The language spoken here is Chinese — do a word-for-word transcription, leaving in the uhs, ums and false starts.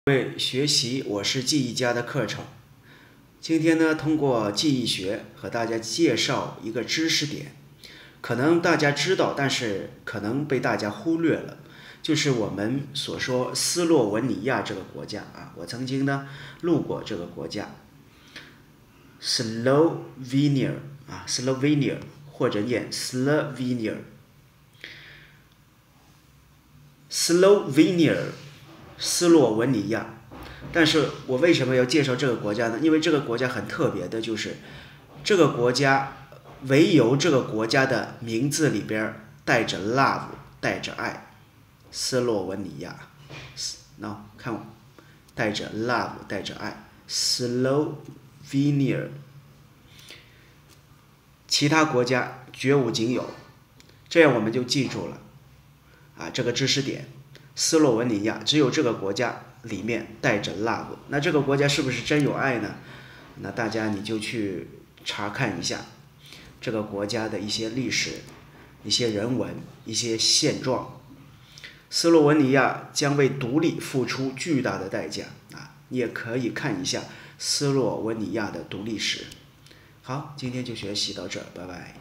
各位学习我是记忆家的课程，今天呢，通过记忆学和大家介绍一个知识点，可能大家知道，但是可能被大家忽略了，就是我们所说斯洛文尼亚这个国家啊，我曾经呢路过这个国家 ，Slovenia 啊 ，Slovenia 或者念 Slovenia，Slovenia。斯洛文尼亚，但是我为什么要介绍这个国家呢？因为这个国家很特别的，就是这个国家唯有这个国家的名字里边带着 love， 带着爱。斯洛文尼亚，喏，看我，带着 love， 带着爱 ，Slovenia。其他国家绝无仅有，这样我们就记住了啊这个知识点。斯洛文尼亚只有这个国家里面带着 love， 那这个国家是不是真有爱呢？那大家你就去查看一下这个国家的一些历史、一些人文、一些现状。斯洛文尼亚将为独立付出巨大的代价啊！你也可以看一下斯洛文尼亚的独立史。好，今天就学习到这儿，拜拜。